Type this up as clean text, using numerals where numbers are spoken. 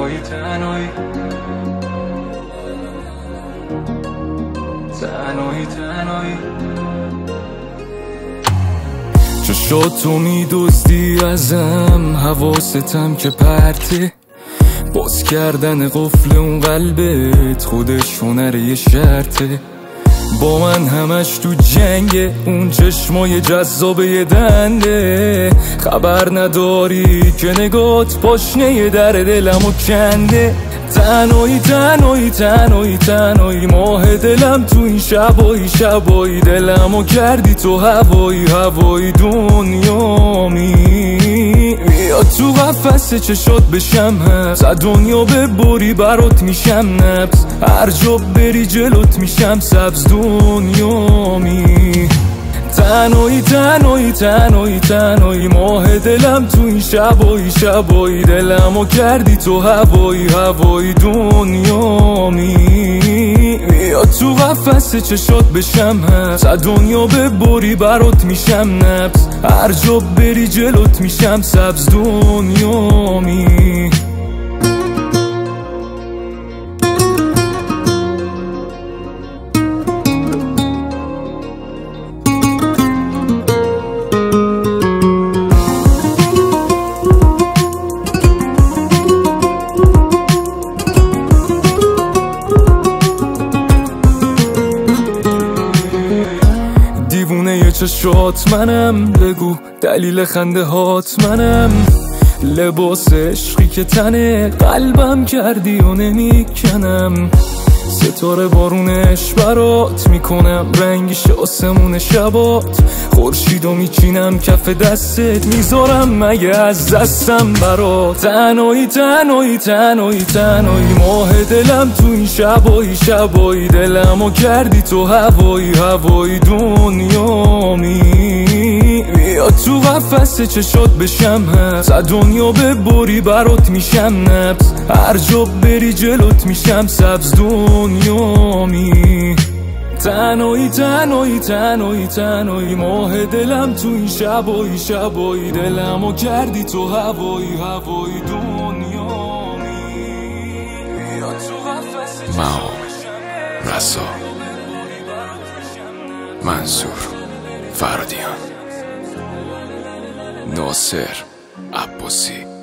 تنهایی تنهایی تنهایی تنهایی چشاتو میدزدی ازم، حواستم که پرته، باز کردن قفل اون قلبت خودش هنر یه شرطه. با من همش تو جنگه، اون چشمای جذاب یه دنده، خبر نداری که نگات پاشنه در دلمو کنده. تنهایی تنهایی تنهایی تنهایی ماه دلم تو این شبایی شبایی، دلمو کردی تو هوایی هوایی دنیامی. بیا تو قفس چشات بشم حبس، از دنیا ببری برات میشم نبض، هر جا بری جلوت میشم سبز دنیامی. تنهایی تنهایی تنهایی تنهایی ماه دلم تو این شبایی شبایی، دلمو کردی تو هوایی هوایی دنیامی. بیا تو قفس چشات بشم حبس، از دنیا ببری برات میشم نبض، هر جا بری جلوت میشم سبز دنیامی. دیوونه چشات منم، بگو دلیل خنده هات منم، لباس عشقی که تنه قلبم کردی و نمیکنم، ستاره بارونش برات میکنم رنگش آسمون شبات، خورشیدو میچینم کف دستت میذارم مگه از دستم برات. تنهایی تنهایی تنهایی تنهایی ماه دلم تو این شبایی شبایی، دلمو کردی تو هوایی هوایی دنیامی. بیا تو قفس چشات بشم حبس، از دنیا ببری برات میشم نبض، هر جا بری جلوت میشم سبز دنیامی. تنهایی تنهایی تنهایی تنهایی ماه دلم تو این شبایی شبایی، دلمو کردی تو هوایی هوایی دنیامی. بیا تو قفس ماو رسا منصور فرادیان ناصر عباسی